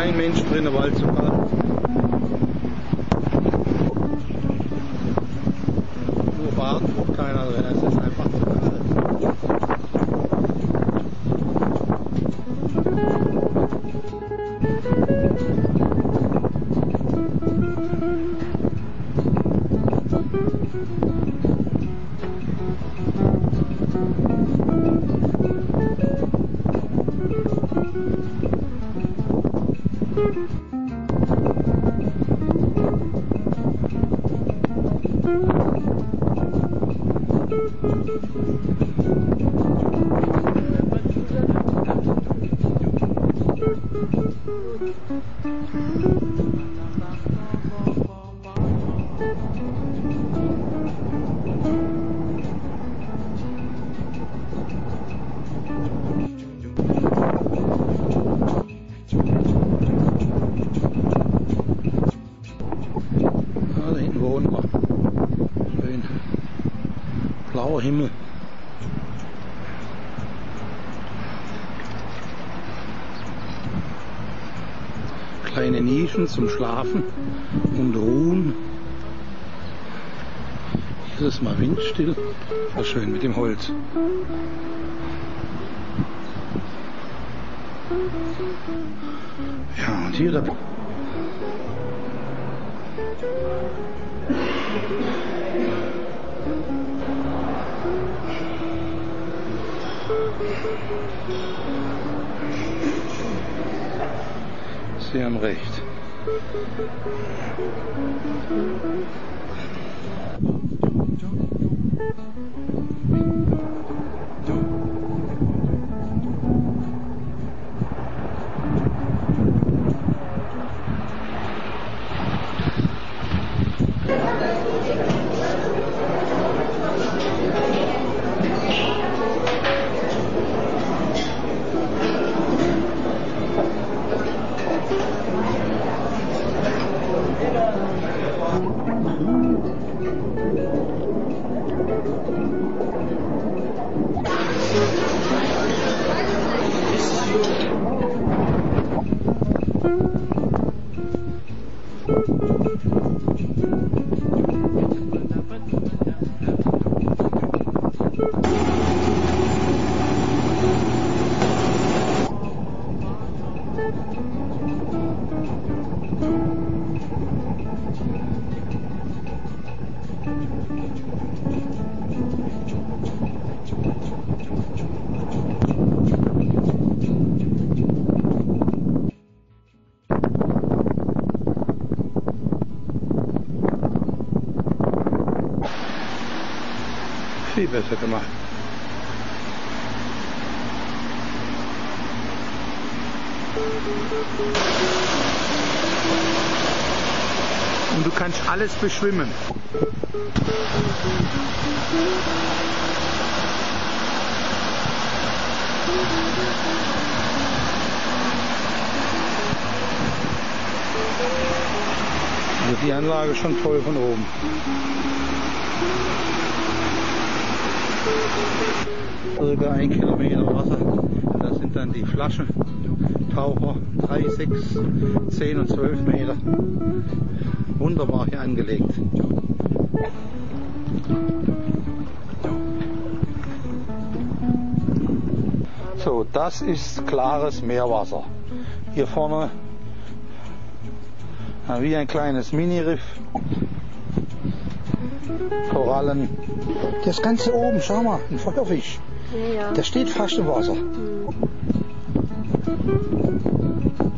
Kein Mensch drin, weil zu kalt. Nur baden tut keiner drin, es ist einfach zu kalt. Da hinten wohnen wir. Schön. Blauer Himmel. Kleine Nischen zum Schlafen und Ruhen. Hier ist mal windstill. War schön mit dem Holz. Ja, und hier der Sie haben recht. Viel besser gemacht. Und du kannst alles beschwimmen. Also die Anlage ist schon toll von oben. Circa 1 Kilometer Wasser. Das sind dann die Flaschentaucher, 3, 6, 10 und 12 Meter. Wunderbar hier angelegt. So, das ist klares Meerwasser. Hier vorne wie ein kleines Mini-Riff. Korallen. Das Ganze oben, schau mal, ein Feuerfisch. Ja, ja. Der steht fast im Wasser. Mhm.